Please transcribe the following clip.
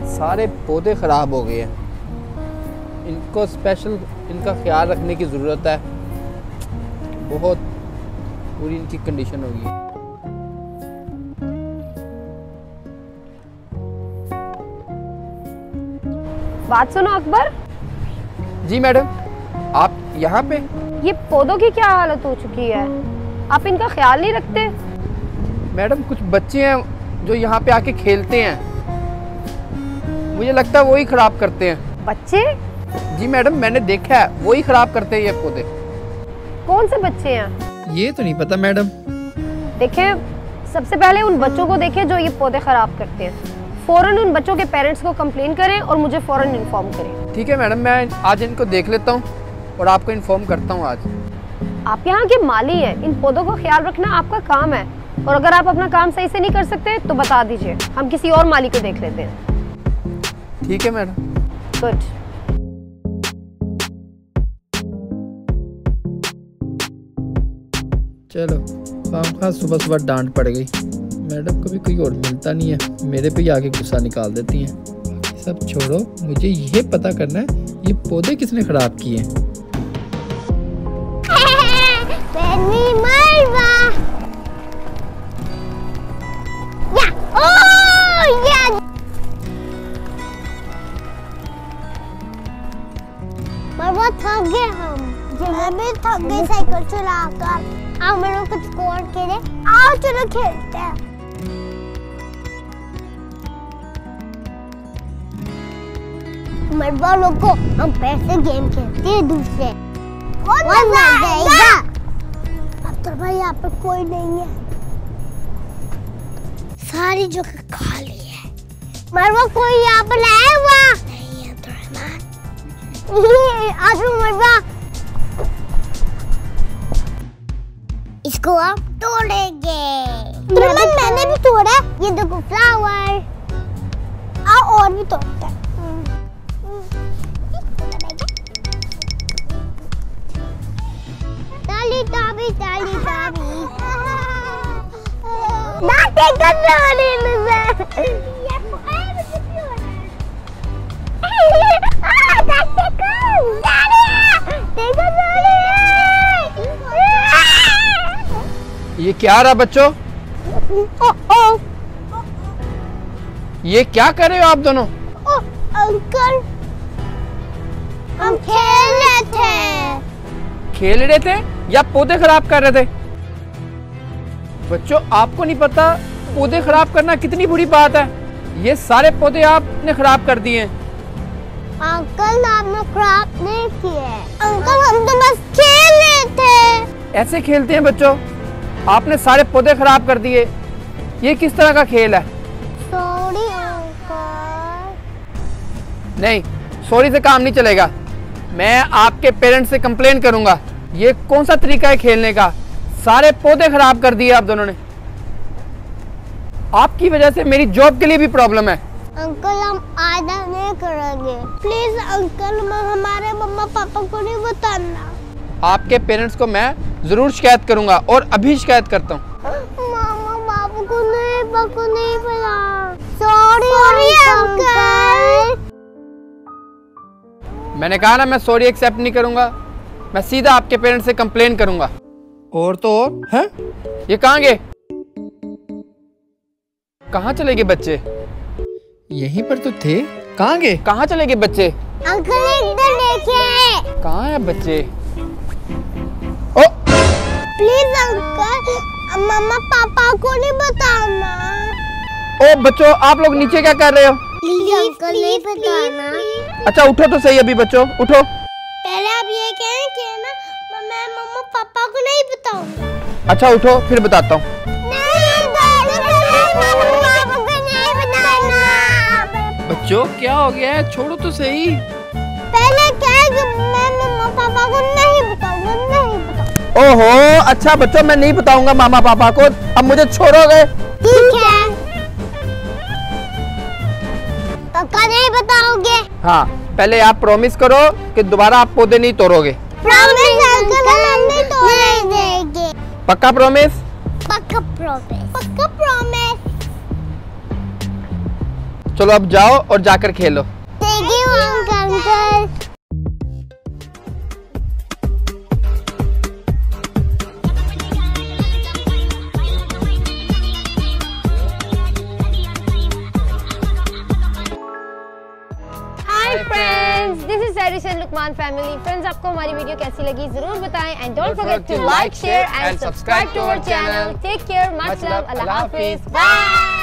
सारे पौधे ख़राब हो गए हैं। इनको स्पेशल इनका ख्याल रखने की ज़रूरत है। बहुत बुरी इनकी कंडीशन होगी। बात सुनो अकबर। जी मैडम, आप यहाँ पे? ये पौधों की क्या हालत हो चुकी है, आप इनका ख्याल नहीं रखते? मैडम कुछ बच्चे हैं जो यहाँ पे आके खेलते हैं, मुझे लगता है वही खराब करते हैं। बच्चे? जी मैडम, मैंने देखा है वही खराब करते हैं ये पौधे। कौन से बच्चे हैं? ये तो नहीं पता मैडम। देखें, सबसे पहले उन बच्चों को देखें जो ये पौधे खराब करते हैं। फौरन उन बच्चों के पेरेंट्स को कंप्लेन करें और मुझे फौरन इन्फॉर्म करें। ठीक है मैडम, मैं आज इनको देख लेता हूँ और आपको इन्फॉर्म करता हूँ आज। आप यहाँ के माली हैं, इन पौधों का ख्याल रखना आपका काम है, और अगर आप अपना काम सही से नहीं कर सकते तो बता दीजिए, हम किसी और माली को देख लेते हैं। ठीक है मैडम। गुड। चलो, खामखा सुबह सुबह डांट पड़ गई। मैडम को भी कोई और मिलता नहीं है, मेरे पे ही आके गुस्सा निकाल देती हैं। बाकी सब छोड़ो, मुझे ये पता करना है ये पौधे किसने खराब किए हैं। मरवा थक गए हम, मैं भी थक गई साइकिल चलाकर। आओ मेरे कुछ स्कोर खेले, आओ चलो खेलते हैं। मरवा लोग को हम पैसे गेम खेलते हैं दूसरे, बहुत मजा आएगा। अब तो भाई यहाँ पे कोई नहीं है, सारी जगह खाली है। मरवा कोई यहाँ पर आया हुआ नहीं है तो आज मरवा इसको आप तोड़ेंगे। मैंने भी तोड़ा, ये देखो फ्लावर। आओ और भी तोड़ते हैं। ताली ताबी ताली ताबी दाते कर रही मैं। ये क्या रहा बच्चों? ये क्या कर रहे हो आप दोनों? अंकल, हम खेल रहे थे। खेल रहे थे या पौधे खराब कर रहे थे? बच्चों, आपको नहीं पता पौधे खराब करना कितनी बुरी बात है। ये सारे पौधे आपने खराब कर दिए। अंकल आपने खराब नहीं किए। अंकल हम तो बस खेल रहे थे। ऐसे खेलते हैं बच्चों? आपने सारे पौधे खराब कर दिए। ये किस तरह का खेल है? Sorry uncle. नहीं, सॉरी से काम नहीं चलेगा। मैं आपके पेरेंट्स से कंप्लेन करूंगा। ये कौन सा तरीका है खेलने का? सारे पौधे खराब कर दिए आप दोनों ने। आपकी वजह से मेरी जॉब के लिए भी प्रॉब्लम है। अंकल हम आइंदा नहीं करेंगे, प्लीज अंकल। हमारे मम्मा पापा को नहीं बताना। आपके पेरेंट्स को मैं जरूर शिकायत करूंगा और अभी शिकायत करता हूँ। मामा बाबू को नहीं पता। Sorry uncle. मैंने कहा ना, मैं सॉरी एक्सेप्ट नहीं करूंगा। मैं सीधा आपके पेरेंट्स से कंप्लेन करूंगा। और तो और हैं? ये कहाँ गए? कहाँ चले गए बच्चे? यहीं पर तो थे। कहाँ गए? कहाँ चले गए बच्चे? अंकल इधर देखिए। कहाँ है बच्चे? ओ प्लीज अंकल, मम्मा पापा को नहीं बताना। ओ बच्चों, आप लोग नीचे क्या कर रहे हो? प्लीज अंकल नहीं बताना। अच्छा उठो तो सही, अभी बच्चों उठो। पहले आप ये कहें कि ना मैं मम्मा पापा को नहीं बताऊंगा। अच्छा उठो, फिर बताता हूँ। बच्चों क्या हो गया है? छोड़ो तो सही। पहले क्या कि मैं मम्मा पापा को नहीं बताऊंगा। ओहो, अच्छा बच्चों, मैं नहीं बताऊंगा मामा पापा को। अब मुझे छोड़ोगे? ठीक है। पक्का नहीं बताओगे? हाँ, पहले आप प्रॉमिस करो कि दोबारा आप पौधे नहीं तोड़ोगे। प्रॉमिस अंकल, हम नहीं तोड़ेंगे। पक्का प्रॉमिस? पक्का प्रॉमिस। पक्का प्रॉमिस। चलो अब जाओ और जाकर खेलो। Thank you, uncle. Hi friends, this is Sairish and Luqman family. Friends, आपको हमारी वीडियो कैसी लगी जरूर बताएं and don't forget to like, share and subscribe to our channel. Take care, much love, अल्लाह हाफिज, बाय।